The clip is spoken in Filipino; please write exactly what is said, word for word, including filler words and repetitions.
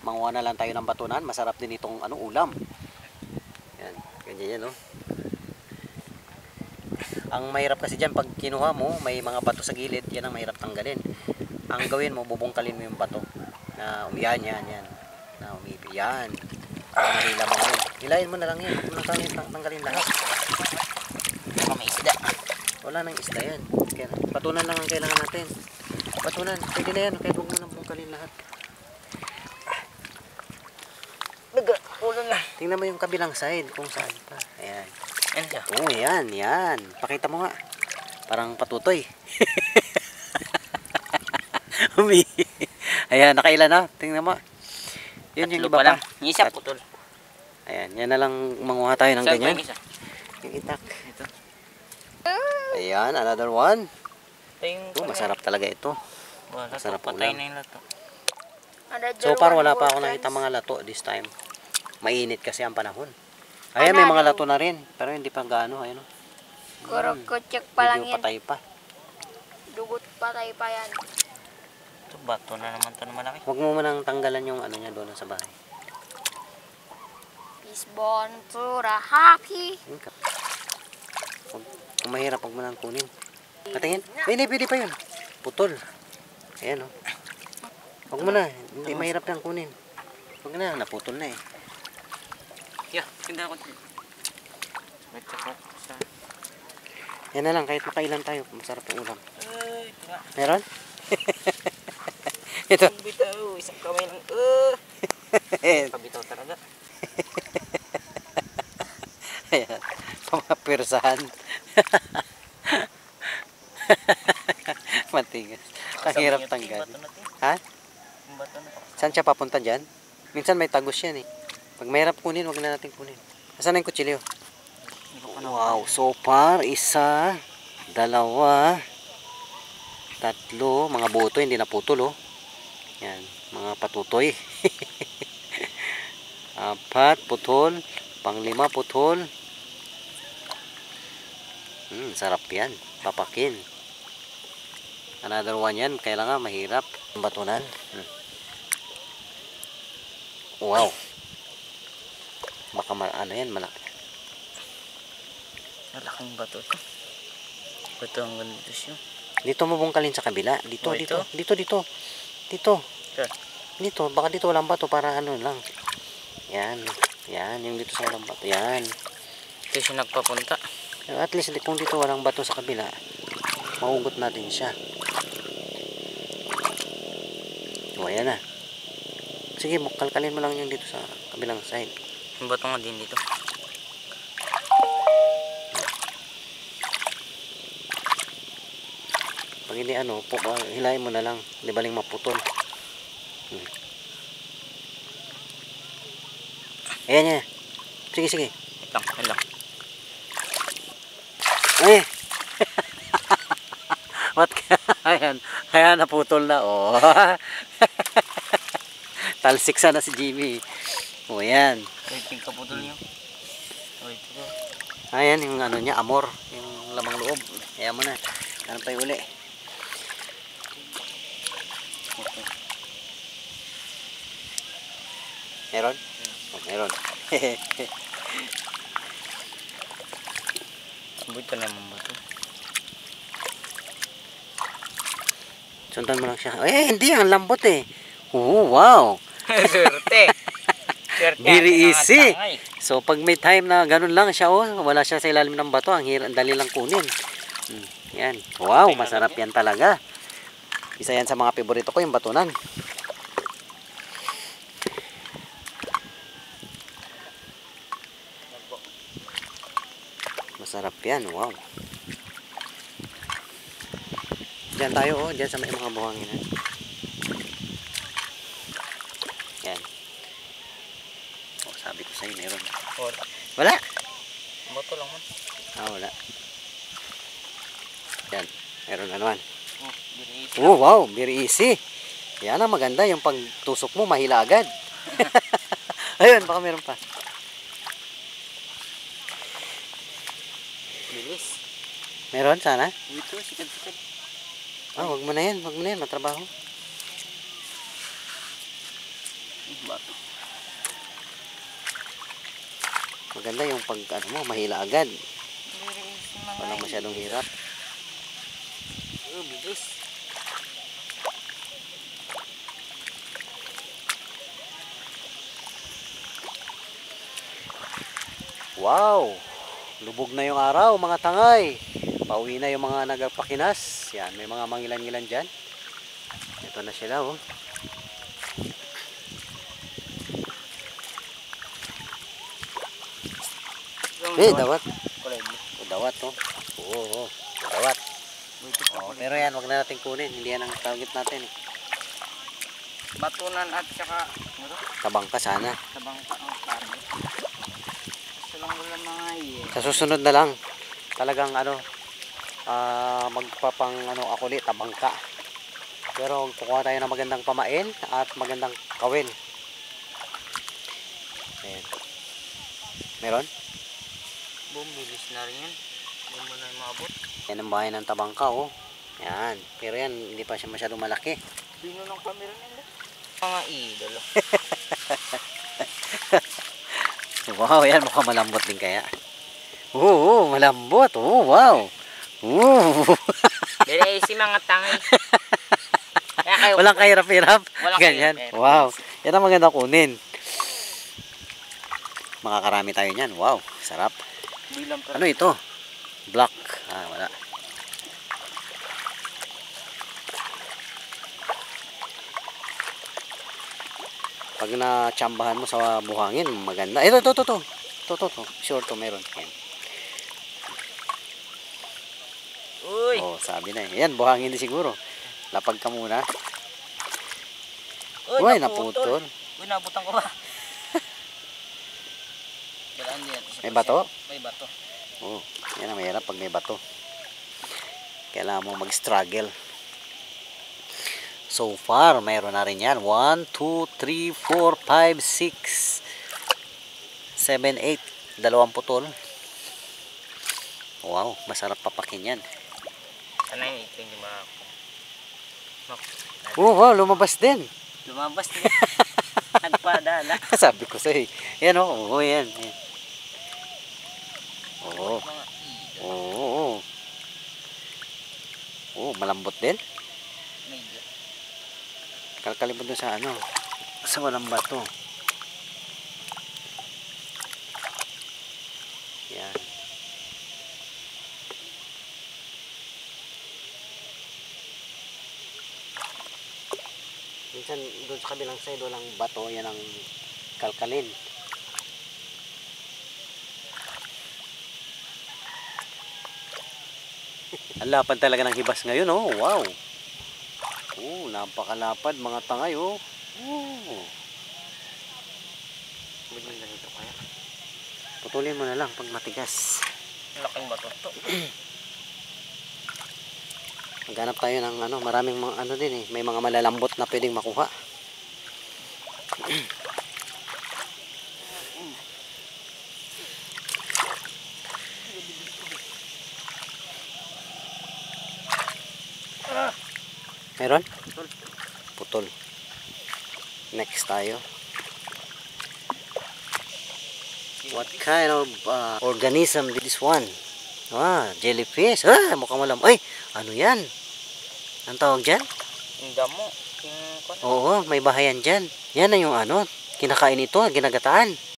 Manguha na lang tayo ng batunan. Masarap din itong ano, ulam. Yan, ganyan yan, no? Ang mahirap kasi dyan, pag kinuha mo, may mga bato sa gilid, yan ang mahirap tanggalin. Ang gawin mo, bubungkalin mo yung bato. Na, yan, yan, yan. Na, umipi, yan. Para mahila mo ngayon. Hilahin mo na lang yan. Huwag mo tanggalin, tanggalin lahat. Baka may isda. Wala nang isda yan. Kaya, batunan lang ang kailangan natin. Batunan, pwede na yan. Kaya huwag mo nang bungkalin lahat. Ulo na. Tingnan mo yung kabilang side kung saan pa. Ayan. Yan siya. Oo, yan, yan. Pakita mo nga. Parang patutoy. Umi. Ayan, nakailan na. Tingnan mo. Yun yung iba pa. Yung isa putol. Ayan, yan na lang manguha tayo ng Saan ganyan. ba yung isa? Yung itak. Ito. Ayan, another one. Ito yung... Ito, masarap talaga ito. Wala, Masarap patay ulam. na yung lato. So far, wala pa ako nakita mga lato this time. Mainit kasi ang panahon. Ayan, may mga lato na rin. Pero hindi pa gaano. Ayan, oh. Kurok-kutsik pa lang Medyo yan. patay pa. Dugot patay pa yan. Ito, bato na naman ito na malaki. Huwag mo manang tanggalan yung ano niya doon sa bahay. Isbon, tsura, haki. Yun ka. Huwag, kung mahirap, huwag mo nang kunin. Katingin. Ay, hindi, pwede pa yun. Putol. Ayan, oh. Huwag mo na. Hindi mahirap yung kunin. Huwag na, naputol na eh. Yeah, hindi ako. Wait, check sa... Yan na lang, kahit makailan tayo, masarap yung ulam. Ay, ito nga. Meron? Ito. Isang bitaw, isang kamay lang. Uh, Pabitaw talaga. Ayan, pamapirsahan. Matigas. Kahirap tanggal. Ha? Saan siya papunta dyan? Minsan may tagos yan eh. Pag mahirap kunin, wag na natin kunin. Asan na yung kutsilyo? Wow, so far, isa, dalawa, tatlo, mga buto, hindi naputol oh. Yan, mga patutoy. Apat, putol. Panglima, putol. Hmm, sarap yan. Papakin. Another one yan, kailangan mahirap. Batunan. Hmm. Wow. Baka ano yan, malaki. Malaking bato ito. Bato ang ganito siya. Dito mo bungkalin sa kabila. Dito, Oh, dito. ito? Dito, dito. Dito. Sure. Dito. Baka dito walang bato para ano lang. Yan. Yan. Yung dito sa walang bato. Yan. Ito siya nagpapunta. At least kung dito walang bato sa kabila, maugot natin siya. O, ayan na. Sige, kalkalin mo lang yung dito sa kabilang side. Yung bato nga din dito. Pag hindi ano, hilahin mo na lang. Di baling maputol. Hmm. Ayan yan. Sige, sige. Ito lang, ito lang. Eh! What ka? Ayan. Ayan, naputol na. Oh. Talsik sana si Jimmy. O, yan. Ay, tingkaputol niyo. O, ito ko. Ayan, yung ano niya, amor. Yung lamang loob. Ayan mo na. Ano pa yung uli? Meron? Oh, meron. Buto naman ba ito? Sundan mo lang siya. Eh, hindi. Ang lambot eh. Oh, wow. Swerte. Swerte. Very easy. So, pag may time na ganun lang siya, oh, wala siya sa ilalim ng bato, ang hirap, dali lang kunin. Hmm, yan. Wow, masarap yan talaga. Isa yan sa mga paborito ko, yung batunan. Masarap yan, wow. Diyan tayo, oh, diyan sa may mga buhangin. Eh. Yan. Oh, sabi ko sa'yo, meron. Wala. Wala? Bato lang man. Ah, wala. Yan, meron na naman. Oh, very easy. Oh, wow, very easy. Yan ang maganda, yung pagtusok mo, mahila agad. Ayun, baka meron pa. Bilis. Meron sana? Ito, sikat-sikat. Ah, wag mo na yan, wag mo na yan, matrabaho. Bato. Maganda yung pag ano mo, mahila agad. Bilis mga Walang masyadong hirap. Oh, bilis. Wow! Lubog na yung araw, mga tangay. Pauwi na yung mga nagpakinas. Yan, may mga mangilan-ngilan dyan. Ito na sila, oh. Eh, dawat. Kulay blue. Oh, dawat, oh. Oo, oh, dawat. Buisit na Oh, kulay. pero yan, wag na natin kunin. Hindi yan ang target natin, eh. Batunan at saka ano to? Tabangka sana. Sa bangka ang target. Sa lang wala mga iye. Sa susunod na lang, talagang ano, ah, magpapang ano ako ulit, tabangka. Pero kukuha tayo ng magandang pamain at magandang kawil. Ayan. Meron? Bumilis na rin yan. Hindi mo na maabot. Yan ang bahay ng tabangka, oh. Yan. Pero yan, hindi pa siya masyadong malaki. Bino ng camera nila. Mga idolo. Wow, yan mukhang malambot din kaya. Oo, malambot. Oh, wow. Oo. Dili si mga tangay. Kaya kayo. Walang kahirap-hirap. Walang Ganyan. kahirap-hirap. Wow. Yan ang maganda kunin. Makakarami tayo niyan. Wow, sarap. Bilang pa. Ano ito? Black. Ah, wala. Pag na-chambahan mo sa buhangin, maganda. Ito, ito, ito, ito. Ito, ito, ito. Sure to, meron. Yan. Uy. Oh, sabi na eh. Yan, buhangin din siguro. Lapag ka muna. Uy, naputol. Uy, nabutan ko ba? Dalaan din yan. May bato? May bato. Oh, yan ang mahirap pag may bato. Kailangan mo mag-struggle. So far, mayroon na rin yan. one, two, three, four, five, six, seven, eight. Dalawang putol. Wow, masarap papakin yan. Sana yung ito yung mga Oh, wow, lumabas din. lumabas din. Nagpadala. Sabi ko sa'yo. Yan oh, oh, yan. yan. Oo. Mga Oo. Oo. Oo, malambot din. medyo. Kalkalin mo dun sa ano, sa walang bato. Yan. Minsan doon sa kabilang side walang bato, yan ang kalkalin. Ang lapad talaga ng hibas ngayon, oh. Wow. Oh, napakalapad mga tangay, oh. Oh. Bigyan na dito kaya. Putulin mo na lang pag matigas. Laking bato to. Maghanap tayo ng ano, maraming mga ano din eh. May mga malalambot na pwedeng makuha. Meron? Putol. Next tayo. What kind of uh, organism this one? Ah, jellyfish. Ah, mukhang malam. Ay, ano yan? Ang tawag dyan? Yung damo. Yung kwan. Oo, may bahayan dyan. Yan na yung ano, kinakain ito, ginagataan.